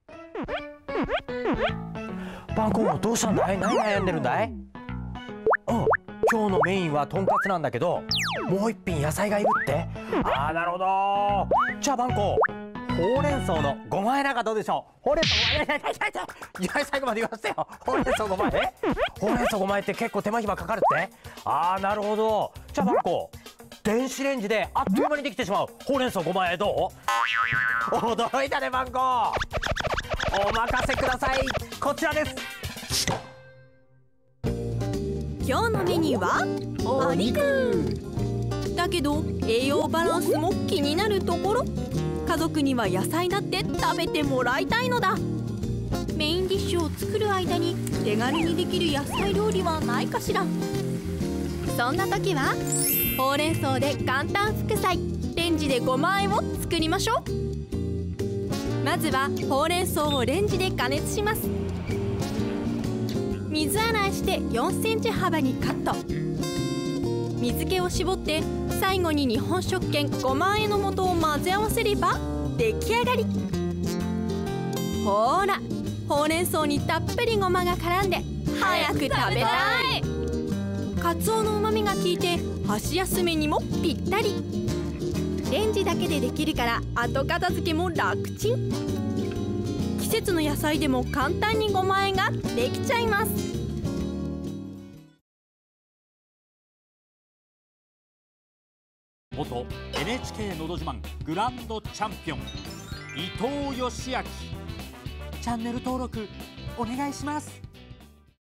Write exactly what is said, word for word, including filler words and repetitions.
バンコどうしたんだい？何悩んでるんだい？うん、今日のメインはとんかつなんだけど、もう一品野菜がいるって。ああ、なるほど。じゃあバンコ、ほうれん草のごま和えなんかどうでしょう？ほうれん草ごま和え、いやいやいやいやいや、最後まで言わせてよ。ほうれん草ごま和え、ほうれん草ごま和えって結構手間暇かかるって。ああ、なるほど。じゃあバンコ、電子レンジであっという間にできてしまうほうれん草ごま和えどう？驚いたねバンコ。お任せください。こちらです。 今日のメニューはお肉だけど、栄養バランスも気になるところ。家族には野菜だって食べてもらいたいのだ。メインディッシュを作る間に手軽にできる野菜料理はないかしら。そんな時はほうれん草で簡単副菜、レンジでごま和えを作りましょう。まずはほうれん草をレンジで加熱します。水洗いしてよんセンチ幅にカット。水気を絞って最後に日本食券ごま和えの素を混ぜ合わせれば出来上がり。ほーら、ほうれん草にたっぷりごまが絡んで早く食べたい。かつおのうまみが効いて箸休めにもぴったり。レンジだけでできるから後片付けも楽ちん。季節の野菜でも簡単にごま和えができちゃいます。 元 エヌエイチケー のど自慢グランドチャンピオン伊藤義明、チャンネル登録お願いします。